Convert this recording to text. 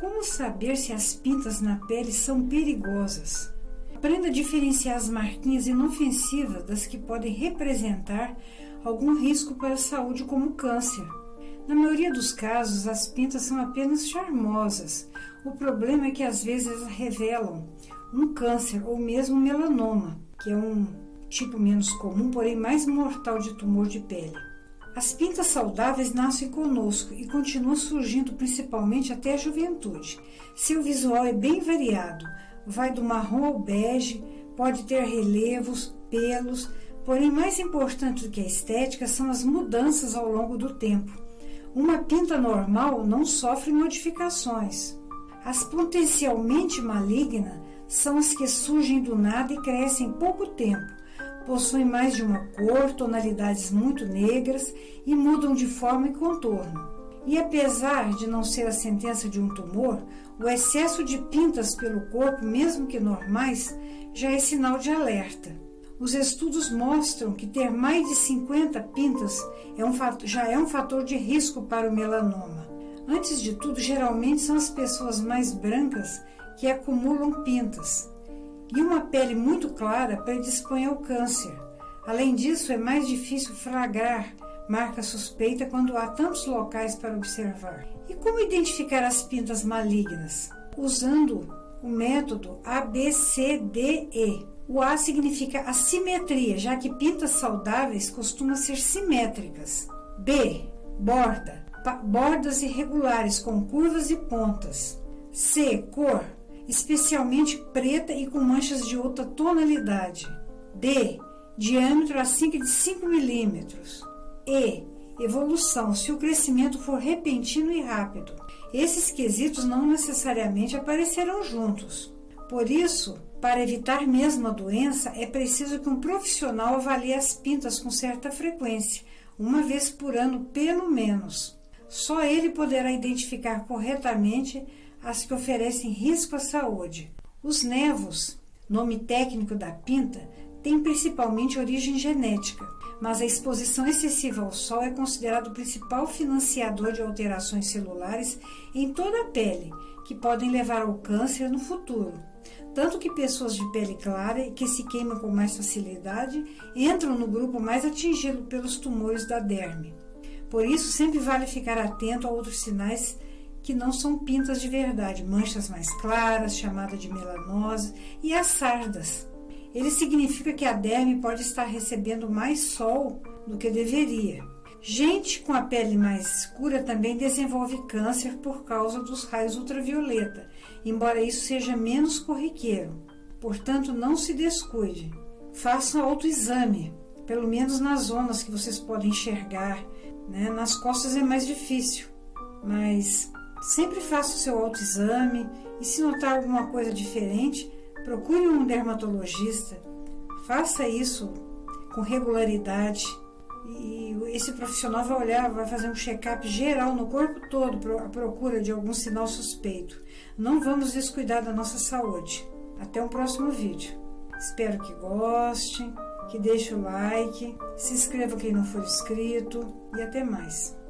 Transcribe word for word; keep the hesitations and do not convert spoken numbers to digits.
Como saber se as pintas na pele são perigosas? Aprenda a diferenciar as marquinhas inofensivas das que podem representar algum risco para a saúde, como câncer. Na maioria dos casos, as pintas são apenas charmosas. O problema é que às vezes elas revelam um câncer ou mesmo melanoma, que é um tipo menos comum, porém mais mortal de tumor de pele. As pintas saudáveis nascem conosco e continuam surgindo principalmente até a juventude. Seu visual é bem variado, vai do marrom ao bege, pode ter relevos, pelos, porém mais importante do que a estética são as mudanças ao longo do tempo. Uma pinta normal não sofre modificações. As potencialmente malignas são as que surgem do nada e crescem em pouco tempo. Possuem mais de uma cor, tonalidades muito negras e mudam de forma e contorno. E apesar de não ser a sentença de um tumor, o excesso de pintas pelo corpo, mesmo que normais, já é sinal de alerta. Os estudos mostram que ter mais de cinquenta pintas é um fator, já é um fator de risco para o melanoma. Antes de tudo, geralmente são as pessoas mais brancas que acumulam pintas. E uma pele muito clara predispõe ao câncer. Além disso, é mais difícil flagrar marca suspeita quando há tantos locais para observar. E como identificar as pintas malignas? Usando o método A B C D E. O A significa assimetria, já que pintas saudáveis costumam ser simétricas. B. Borda. Bordas irregulares com curvas e pontas. C. Cor. Especialmente preta e com manchas de outra tonalidade. D. Diâmetro acima de cinco milímetros. E. Evolução, se o crescimento for repentino e rápido. Esses quesitos não necessariamente aparecerão juntos. Por isso, para evitar mesmo a doença, é preciso que um profissional avalie as pintas com certa frequência, uma vez por ano pelo menos. Só ele poderá identificar corretamente as que oferecem risco à saúde. Os nevos, nome técnico da pinta, tem principalmente origem genética, mas a exposição excessiva ao sol é considerado o principal financiador de alterações celulares em toda a pele, que podem levar ao câncer no futuro. Tanto que pessoas de pele clara e que se queimam com mais facilidade entram no grupo mais atingido pelos tumores da derme. Por isso, sempre vale ficar atento a outros sinais que não são pintas de verdade, manchas mais claras, chamada de melanose, e as sardas. Ele significa que a derme pode estar recebendo mais sol do que deveria. Gente com a pele mais escura também desenvolve câncer por causa dos raios ultravioleta, embora isso seja menos corriqueiro. Portanto, não se descuide. Faça um autoexame, pelo menos nas zonas que vocês podem enxergar, né? Nas costas é mais difícil, mas sempre faça o seu autoexame e, se notar alguma coisa diferente, procure um dermatologista. Faça isso com regularidade e esse profissional vai olhar, vai fazer um check-up geral no corpo todo à procura de algum sinal suspeito. Não vamos descuidar da nossa saúde. Até o próximo vídeo. Espero que gostem, que deixe o like, se inscreva quem não for inscrito e até mais.